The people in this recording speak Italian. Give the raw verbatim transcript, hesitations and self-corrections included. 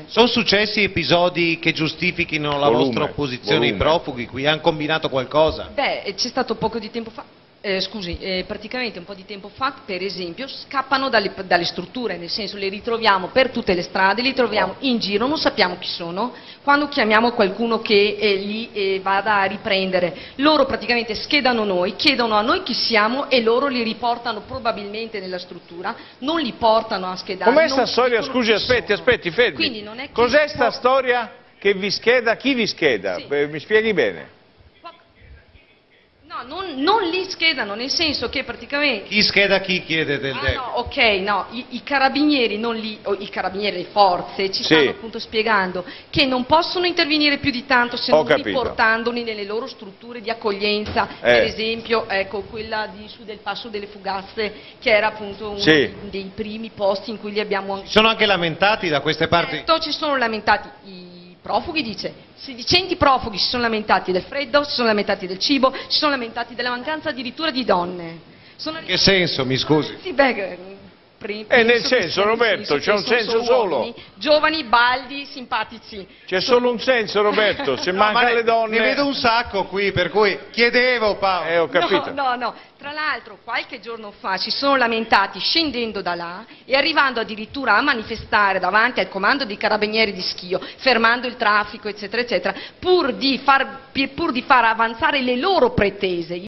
Sono successi episodi che giustifichino la Volume, vostra opposizione ai volume. profughi, qui hanno combinato qualcosa? Beh, c'è stato poco di tempo fa, eh, scusi, eh, praticamente un po' di tempo fa, per esempio, scappano dalle, dalle strutture, nel senso le ritroviamo per tutte le strade, li troviamo in giro, non sappiamo chi sono, quando chiamiamo qualcuno che eh, li eh, vada a riprendere, loro praticamente schedano noi, chiedono a noi chi siamo e loro li riportano probabilmente nella struttura, non li portano a schedare. Com'è non sta storia? dicono Scusi, chi aspetti, sono. aspetti, fermi. Quindi non è che Cos'è sta può- storia che vi scheda? Chi vi scheda? Sì. Eh, Mi spieghi bene. No, non, non li schedano, nel senso che praticamente... Chi scheda chi chiede del Ah, D E C? no, ok, no, i, i carabinieri non li, o i carabinieri, le forze, ci Sì. stanno appunto spiegando che non possono intervenire più di tanto se Ho non capito. riportandoli nelle loro strutture di accoglienza, Eh. per esempio, ecco, quella di su del Passo delle Fugazze, che era appunto uno Sì. dei, dei primi posti in cui li abbiamo... Si sono anche lamentati da queste parti? Certo, ci sono lamentati i profughi, dice, sedicenti profughi si sono lamentati del freddo, si sono lamentati del cibo, si sono lamentati della mancanza addirittura di donne. Sono In che senso, mi scusi? Sì, beh, pri- Eh, nel penso che senso, sia nel Roberto, senso c'è che un sono senso solo solo. uomini, giovani, baldi, simpatici. C'è solo un senso, Roberto, se No, manca ma ne- le donne... Ne vedo un sacco qui, per cui chiedevo, Paolo. Eh, ho capito. No, no, no. Tra l'altro qualche giorno fa si sono lamentati scendendo da là e arrivando addirittura a manifestare davanti al comando dei carabinieri di Schio, fermando il traffico, eccetera, eccetera, pur di far, pur di far avanzare le loro pretese.